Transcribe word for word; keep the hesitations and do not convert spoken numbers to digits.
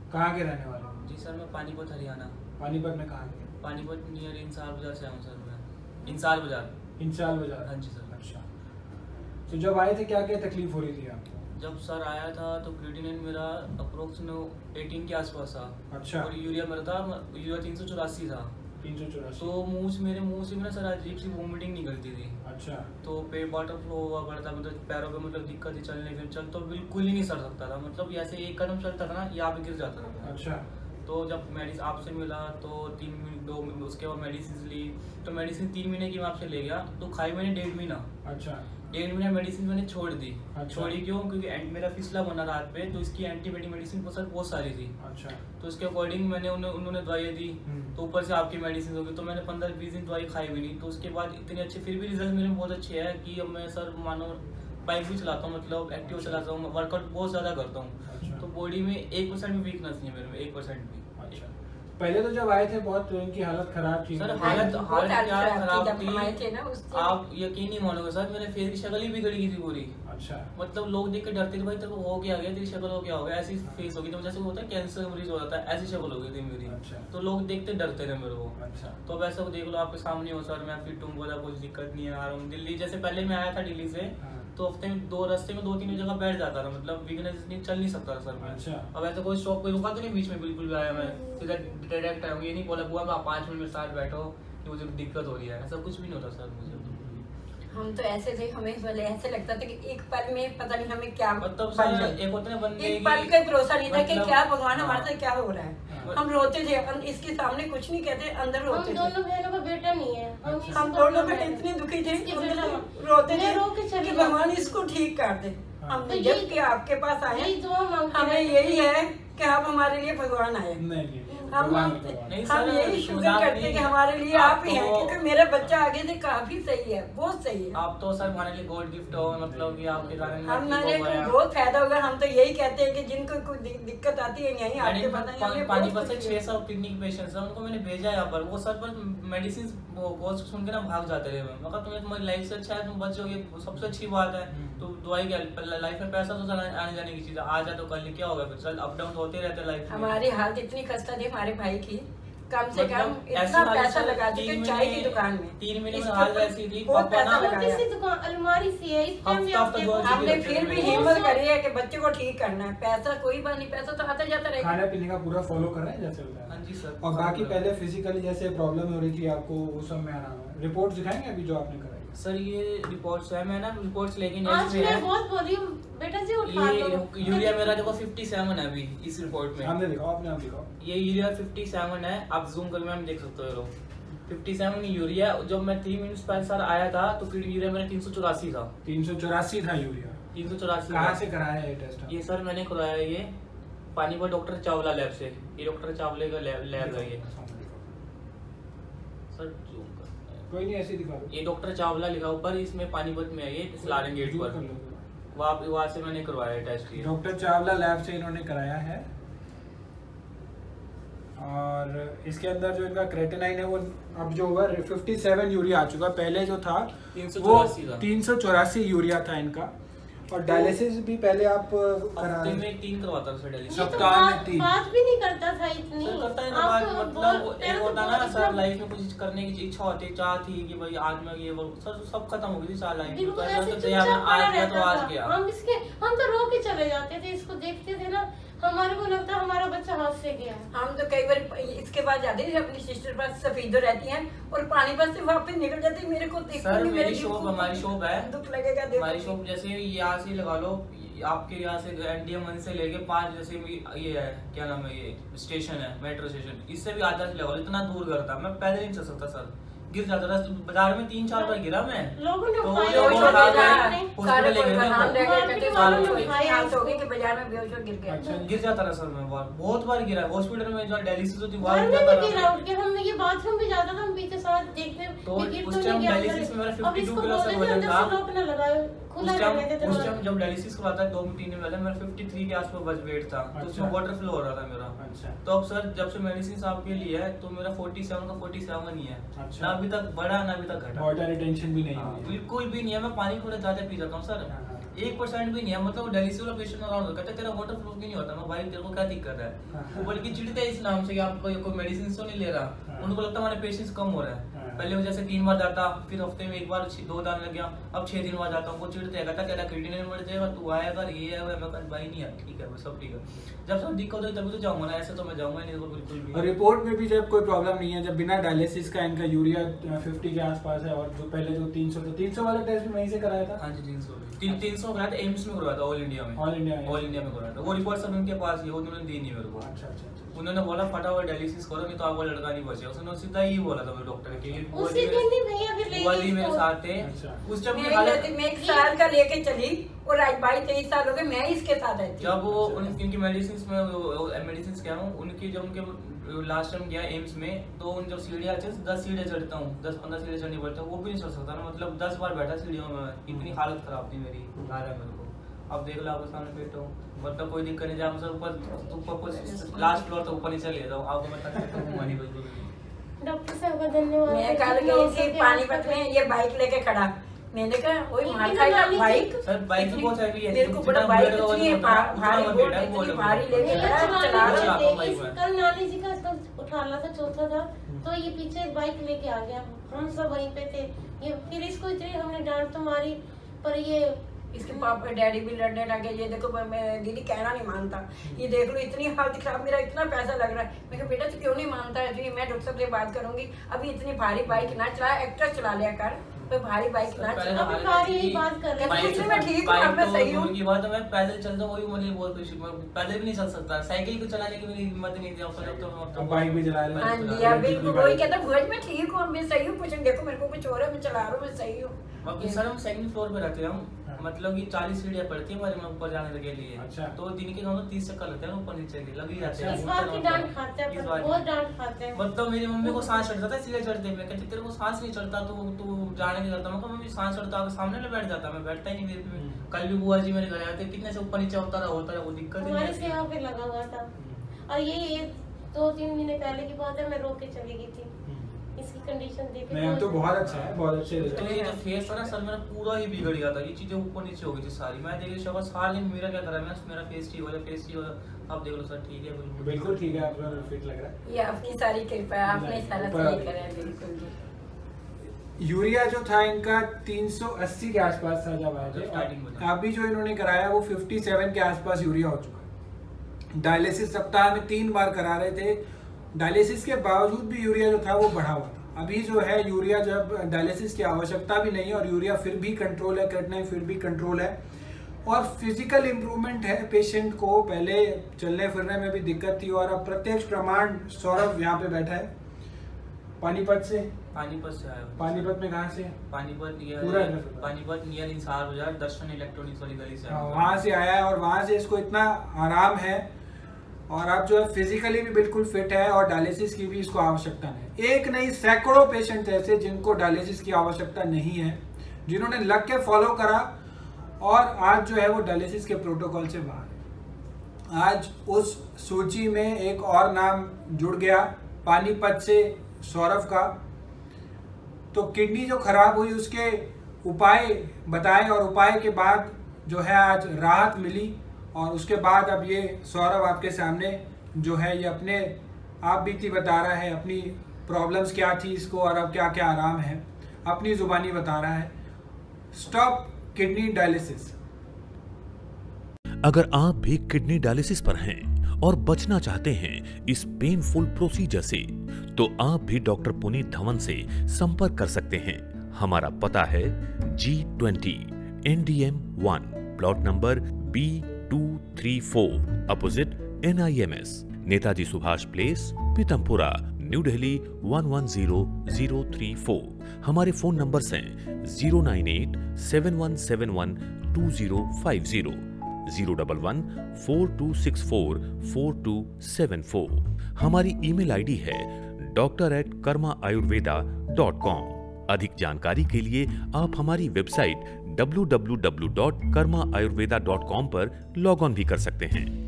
कहाँ के रहने वाले? जी सर मैं पानीपत हरियाणा। पानीपत में कहाँ के? पानीपत नियर इंसार बाजार से आऊँ सर मैं। इंसार बाजार। इंसार बाजार? हाँ जी सर। अच्छा, तो जब आए थे क्या क्या तकलीफ हो रही थी आपको? जब सर आया था तो क्रिएटिनिन मेरा अप्रोक्स एटीन के आसपास था। अच्छा। और यूरिया मेरा था यूरिया तीन सौ चौरासी था। तीन सौ चौरासी। तो मुँह से मेरे मुंह से मेरा सर अजीब सी वोमिटिंग निकलती थी। अच्छा। तो पेट वाटर फ्लो हुआ पड़ता, मतलब पैरों पे मतलब दिक्कत थी, चलने के चल तो बिल्कुल ही नहीं सर सकता था, मतलब ऐसे एक कदम चलता था ना यहाँ पे गिर जाता था। अच्छा। तो जब मेडिसिन आपसे मिला तो तीन महीने दो उसके बाद मेडिसिन ली, तो मेडिसिन तीन महीने की मैं आपसे ले गया, तो खाई मैंने डेढ़ महीना। अच्छा। डेढ़ महीने मेडिसिन मैंने छोड़ दी। अच्छा। छोड़ी क्यों? क्योंकि मेरा फिसला बना रात पे, तो इसकी एंटीबायोटिक मेडिसिन सर बहुत सारी थी। अच्छा। तो उसके अकॉर्डिंग मैंने उन्हें उन्होंने दवाई दी, तो ऊपर से आपकी मेडिसिन होगी, तो मैंने पंद्रह बीस दिन दवाई खाई भी नहीं। तो उसके बाद इतने अच्छे फिर भी रिजल्ट मेरे बहुत अच्छे है कि अब मैं सर मानो बाइक भी चलाता हूँ, मतलब एक्टिव चलाता हूँ, वर्कआउट बहुत ज़्यादा करता हूँ। अच्छा। तो बॉडी में एक परसेंट भी वीकनेस नहीं है मेरे में, एक परसेंट भी। अच्छा। पहले तो जब आए थे बहुत इनकी हालत खराब थी सर, हालत हालत क्या खराब थी आप यकीन नहीं मानोगे सर, मेरे फेस की शक्ल ही बिगड़ गई थी पूरी। अच्छा। मतलब लोग देख के डरते थे, भाई तेरे को हो क्या गया, तेरी शक्ल हो क्या हो गया, ऐसी फेस होगी, तो जैसे होता है कैंसर मरीज हो जाता है, ऐसी शक्ल हो गई थी मेरी। अच्छा। तो लोग देखते डरते थे मेरे को। अच्छा। तो अब ऐसा देख लो आपके सामने हो सर, मैं फिट हूँ, बोला कुछ दिक्कत नहीं है, आ रहा हूँ। दिल्ली जैसे पहले मैं आया था दिल्ली से, तो हफ्ते में दो रास्ते में दो तीन जगह बैठ जाता था, मतलब वीकनेस नहीं चल नहीं सकता था सर मैं। अच्छा। अब ऐसा कोई स्टॉप कोई रुका तो नहीं बीच में, बिल्कुल भी आया मैं सीधा डायरेक्ट आया, ये नहीं बोला बुआ आप पाँच मिनट में साथ बैठो कि मुझे दिक्कत हो रही है, ऐसा कुछ भी नहीं होता सर मुझे। हम तो ऐसे थे, हमें पहले ऐसे लगता था कि एक पल में पता नहीं हमें क्या मतलब सर एक होता है बंदे एक पल का भरोसा नहीं था कि क्या भगवान हमारे साथ क्या हो रहा है। हम रोते थे, इसके सामने कुछ नहीं कहते, अंदर रोते थे। हम दोनों बहनों का बेटा नहीं है, हम दोनों बहन इतने दुखी थे, रोते थे कि भगवान इसको ठीक कर दे। हम जब कि आपके पास आए, हमें यही है कि आप हमारे लिए भगवान आए। हम हम यही शुक्र करते हैं कि हमारे लिए आप ही हैं, क्योंकि मेरा बच्चा आगे से काफी सही है, बहुत सही है। आप तो सर हमारे लिए गॉड गिफ्ट हो, मतलब कि आपके कारण हमारे बहुत फायदा होगा। हम तो यही कहते हैं कि जिनको कोई दिक्कत आती है यहीं आपके पता है। पानीपत से छह सौ किडनी पेशेंट्स हैं, उनको मैंने भेजा यहाँ पर, वो सर पर मेडिसिन कोर्स सुन के ना भाग जाते रहे। मगर तुम्हें तुम्हारी लाइफ से अच्छा है, तुम बचोगे, सबसे अच्छी बात है। तो दवाई क्या लाइफ में पैसा तो आने जाने की चीज है, आ जाए तो कल क्या होगा, फिर चल अप डाउन होते रहते लाइफ में। हमारी हालत इतनी खस्ता थी हमारे भाई की, कम से कम इतना पैसा लगा चुके चाय की दुकान में। तीन महीने में हाल ऐसी थी, बहुत पैसा लगाया, दुकान अलमारी सी है, इस टाइम हमने फिर भी हिम्मत करी है कि बच्चे को ठीक करना है। पैसा कोई बात नहीं, पैसा तो आता जाता रहेगा। खाने पीने का पूरा फॉलो कर रहे हैं जैसे होता है? हाँ जी सर। और बाकी पहले फिजिकली जैसे प्रॉब्लम हो रही थी आपको, वो सब में आराम है? रिपोर्ट दिखाएंगे अभी जो आपने कराई? सर ये रिपोर्ट्स है, मैं ना रिपोर्ट्स लेके आज मैं बहुत बोली हूं बेटा जी, उठा लो। ये यूरिया मेरा देखो सत्तावन है अभी इस रिपोर्ट में। हमने दिखाओ, आपने आप दिखाओ। ये यूरिया सत्तावन है, आप जूम करके मैम देख सकते हो लोग। सत्तावन यूरिया, जब मैं तीन मिनट पहले सर आया था तो फिर यूरिया मेरा तीन सौ चौरासी था। तीन सौ चौरासी था यूरिया? तीन सौ चौरासी। कहाँ से कराया ये टेस्ट? ये सर मैंने कराया ये पानीपत डॉक्टर चावला लैब से। ये डॉक्टर चावले का लैब है ये सर। कोई नहीं, ऐसे दिखा दो। ये डॉक्टर चावला लिखा ऊपर, इसमें पानीपत में है, ये स्लारिंग गेट पर, वहाँ वहाँ से मैंने करवाया टेस्ट। डॉक्टर चावला लैब से इन्होंने कराया है। और इसके अंदर जो इनका क्रेटिनाइन है वो अब जो हुआ सत्तावन यूरिया आ चुका, पहले जो था वो तीन सौ चौरासी यूरिया था इनका। और डायलिसिस भी पहले आप हफ्ते में तीन करवाता था डायलिसिस, सप्ताह में तीन। बात भी नहीं करता था इतनी। सर करता है ना बात, मतलब एक होता ना सर लाइफ में कुछ करने की इच्छा होती, चाह थी कि भाई आज मैं ये बोल, सर सब खत्म हो गई थी साल लाइफ में। तो आज गया तो आज गया। हम इसके हम तो रो के चले जाते थे, इसको देखते थे ना, हमारे को लगता हमारा बच्चा हाथ से गया। हम तो कई बार इसके पास जाते थे, अपनी सिस्टर पास सफीदो रहती हैं, और पानीपत से वापस निकल जाती है। मेरे को सर मेरी शॉप, हमारी शॉप है, दुख लगेगा। हमारी शॉप जैसे यहाँ से लगा लो, आपके यहाँ से एनडीएम से लेके पाँच जैसे ये है क्या नाम है, ये स्टेशन है मेट्रो स्टेशन, इससे भी आधा लगा लो, इतना दूर घर था, मैं पैदल नहीं चल सकता सर, गिर जाता था बाजार में, तीन चार बार गिरा मैं। लोगों ने तो बाजार में बेहोश हो गिर गया। अच्छा, गिर जाता था सर मैं, बार बहुत बार गिरा, हॉस्पिटल में जो डायलिसिस होती वहां गिरा उठ के। हम ये बाथरूम भी जाता था, हम पीछे साथ देखने, तो उस टाइम डायलिसिस में मेरा बावन किलो सर वजन था। अपना लगाया खुला लगे थे, उस टाइम जब डायलिसिस करवाता है दो तीन दिन पहले मेरा तिरेपन के आसपास वेट था, तो उसमें वाटर फ्लो हो रहा था मेरा। अच्छा। तो अब सर जब से मेडिसिन आपके लिए है तो मेरा सैंतालीस का सैंतालीस ही है। अच्छा। ना अभी तक बढ़ा ना अभी तक घटा, वाटर रिटेंशन भी नहीं है? बिल्कुल भी नहीं है, मैं पानी थोड़ा ज्यादा पी जाता हूँ सर। एक परसेंट भी नहीं है। मतलब डायलिसिस वाला पेशेंट अराउंड कहता है तेरा वाटर फ्लो क्यों नहीं होता। मैं भाई तेरे को क्या दिक्कत है, वो बल्कि चिढ़ते हैं इस नाम से कि आपको कोई मेडिसिन तो नहीं ले रहा। उनको लगता है हमारे पेशेंट्स कम हो रहा है। पहले वो जैसे तीन बार जाता, फिर हफ्ते में एक बार दो दान लग गया, अब छह दिन बाद जाता हूँ। वो चिढ़ते हैं, कहता तेरा क्रिएटिनिन बढ़ जाएगा, तू आएगा ये है मैं कहता भाई नहीं है ठीक है वो सब ठीक है। जब सब दिक्कत हो तभी तो जाऊंगा ना, ऐसे तो मैं जाऊंगा नहीं बिल्कुल भी। रिपोर्ट में भी जब कोई प्रॉब्लम नहीं है, जब बिना डायलिसिस का इनका यूरिया फिफ्टी के आसपास है और जो पहले जो तीन सौ तीन सौ वाला टेस्ट भी वहीं से कराया था। हाँ जी तीन सौ तीन तीन सौ कराया था, एम्स में करवाया था, ऑल इंडिया में ऑल इंडिया ऑल इंडिया में करवाया था। वो रिपोर्ट सब उनके पास ही, उन्होंने दी नहीं मेरे को। अच्छा अच्छा। उन्होंने बोला फटाफट डायलिसिस करो नहीं तो आपका लड़का नहीं बचेगा। उसने सीधा ही बोला था डॉक्टर के लिए। उसी दिन ही भैया फिर ले वाली मेरे साथ थे उस टाइम मैं मैं एक साल का लेके चली और आज बाईस तेईस साल हो गए मैं इसके साथ रहती। जब वो उनकी मेडिसिन में मेडिसिन क्या हूँ उनकी, जब उनके लास्ट टाइम गया एम्स में तो उन जब सीढ़ियाँ दस सीढ़ियाँ चढ़ता हूँ, दस पंद्रह सीढ़ियाँ चढ़नी पड़ता है, वो भी नहीं चढ़ सकता ना। मतलब दस बार बैठा सीढ़ियों में, इतनी हालत खराब थी मेरी। आ रहा है मेरे को, अब देख लो आपके सामने बैठा हूँ, मतलब कोई दिक्कत नहीं। जब सर ऊपर ऊपर लास्ट फ्लोर तक ऊपर नीचे ले जाऊँ, आपको मैं तक घूमा नहीं बिल्कुल। डॉक्टर साहब का धन्यवाद। मैं कल गई थी पानीपत में, ये बाइक लेके खड़ा, मैंने कहा वही माथा का बाइक। सर बाइक भी बहुत हैवी है, मेरे को बड़ा बाइक इतनी भारी इतनी भारी लेके खड़ा चला रहा है। कल नानी जी का उठाना था, चौथा था, तो ये पीछे बाइक लेके आ गया, हम सब वहीं पे थे। ये फिर इसको इतनी हमने डांट तो मारी, पर ये इसके पापा डैडी भी लड़ने लगे। ये देखो मैं दीदी कहना नहीं मानता, ये देख लो इतनी हालत खराब, मेरा इतना पैसा लग रहा है। मैं कहा बेटा तू क्यों नहीं मानता है, तो मैं डॉक्टर साहब से बात करूंगी, अभी इतनी भारी बाइक ना चला, एक्टर चला लिया कर, तो भारी बाइक ना चला। अभी भारी बात कर रहे हैं, मैं ठीक हूँ, मैं सही हूँ। की बात है, मैं पैदल चलता हूँ, वही मुझे बहुत खुशी, मैं पैदल भी नहीं चल सकता, साइकिल को चलाने की मेरी हिम्मत नहीं थी। अब बाइक भी चला रहे हैं। हाँ जी, अब बिल्कुल वही कहता भुज में ठीक हूँ, मैं सही हूँ, कुछ देखो मेरे को कुछ हो रहा है, मैं चला रहा हूँ, मैं सही हूँ। सर हम सेकंड फ्लोर पे रहते हैं, मतलब कि चालीस सीढ़ियाँ पड़ती है हमारे में ऊपर जाने के लिए। अच्छा। तो दिन के दोनों तीस चक्कर लगते हैं ऊपर नीचे के, लग ही जाते हैं। इस बार की डांट खाते हैं, बहुत डांट खाते हैं। मतलब मेरी मम्मी को सांस चढ़ता था सीढ़ियाँ चढ़ते, मैं कहती तेरे को सांस नहीं चढ़ता तो तू जाने नहीं करता। मैं कहा मम्मी सांस चढ़ता, सामने में बैठ जाता, मैं बैठता ही नहीं। मेरे कल भी बुआ जी मेरे घर आए थे, कितने से ऊपर नीचे होता रहा होता रहा, वो दिक्कत हमारी सेवा पे लगा हुआ था। और ये दो तीन महीने पहले की बात है, मैं रो के चली गई थी। इसकी कंडीशन देख नहीं तो बहुत अच्छा है, बहुत अच्छे तो ये जो फेस था ना सर मेरा पूरा ही बिगड़ गया था, ये चीजें ऊपर नीचे हो गई थी सारी। मैं देख रही साल में मेरा क्या करा, मैं मेरा फेस ठीक हो जाए, फेस ठीक हो जाए। अब देख लो सर ठीक है, बिल्कुल बिल्कुल ठीक है, आपका फिट लग रहा है। ये आपकी सारी कृपा है, आपने सारा सही करा है बिल्कुल। यूरिया जो था इनका तीन सौ अस्सी के आसपास था जब आए थे, अभी जो इन्होंने कराया वो सत्तावन के आसपास यूरिया हो चुका है। डायलिसिस सप्ताह में तीन बार करा रहे थे, डायलिसिस के बावजूद भी यूरिया जो था वो बढ़ा हुआ था। अभी जो है यूरिया जब डायलिसिस की आवश्यकता भी नहीं है और यूरिया फिर भी कंट्रोल है, क्रिएटिनिन फिर भी कंट्रोल है और फिजिकल इम्प्रूवमेंट है पेशेंट को। पहले चलने फिरने में भी दिक्कत थी और अब प्रत्यक्ष प्रमाण सौरभ यहाँ पे बैठा है पानीपत से। पानीपत से आया। पानीपत में कहाँ से? पानीपत नियर पूरा पानीपत नियर इंसार बाजार दर्शन इलेक्ट्रॉनिक्स वाली गली से। वहाँ से आया है और वहाँ से इसको इतना आराम है और अब जो है फिजिकली भी बिल्कुल फिट है और डायलिसिस की भी इसको आवश्यकता नहीं। एक नहीं सैकड़ों पेशेंट ऐसे जिनको डायलिसिस की आवश्यकता नहीं है, जिन्होंने लग के फॉलो करा और आज जो है वो डायलिसिस के प्रोटोकॉल से बाहर है। आज उस सूची में एक और नाम जुड़ गया पानीपत से सौरभ का। तो किडनी जो खराब हुई उसके उपाय बताए और उपाय के बाद जो है आज राहत मिली और उसके बाद अब ये सौरभ आपके सामने जो है ये अपने आप बीती बता रहा है, अपनी प्रॉब्लम्स क्या थी इसको और अब क्या क्या आराम है, अपनी जुबानी बता रहा है। Stop kidney dialysis. अगर आप भी किडनी डायलिसिस पर हैं और बचना चाहते हैं इस पेनफुल प्रोसीजर से, तो आप भी डॉक्टर पुनीत धवन से संपर्क कर सकते हैं। हमारा पता है G twenty N D M one, plot number B two three four, opposite N I M S, Netaji Subhash place, Pitampura, new Delhi one one zero zero three four. हमारे फोन नंबर्स हैं zero nine eight seven one seven one two zero five zero, zero double one four two six four four two seven four. हमारी email ID है doctor at Karma Ayurveda dot com. अधिक जानकारी के लिए आप हमारी website W W W dot Karma Ayurveda dot com पर log on भी कर सकते हैं।